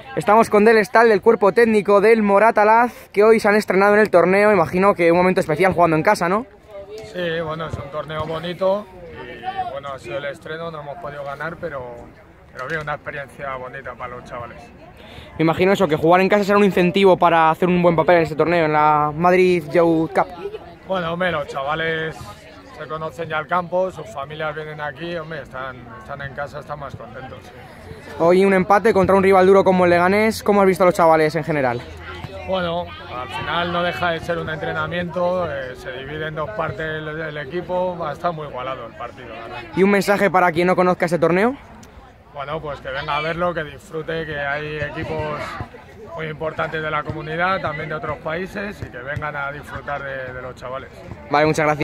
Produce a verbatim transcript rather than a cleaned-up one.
Estamos con Del Estal, del cuerpo técnico del Moratalaz, que hoy se han estrenado en el torneo. Imagino que un momento especial jugando en casa, ¿no? Sí, bueno, es un torneo bonito y bueno, ha sido el estreno, no hemos podido ganar, pero, pero bien, una experiencia bonita para los chavales. Me imagino eso, que jugar en casa será un incentivo para hacer un buen papel en este torneo, en la Madrid Youth Cup. Bueno, hombre, los chavales se conocen ya al campo, sus familias vienen aquí, hombre, están, están en casa, están más contentos. Sí. Hoy un empate contra un rival duro como el Leganés. ¿Cómo has visto a los chavales en general? Bueno, al final no deja de ser un entrenamiento, eh, se divide en dos partes el, el equipo, va a estar muy igualado el partido, ¿verdad? ¿Y un mensaje para quien no conozca este torneo? Bueno, pues que venga a verlo, que disfrute, que hay equipos muy importantes de la comunidad, también de otros países, y que vengan a disfrutar de, de los chavales. Vale, muchas gracias.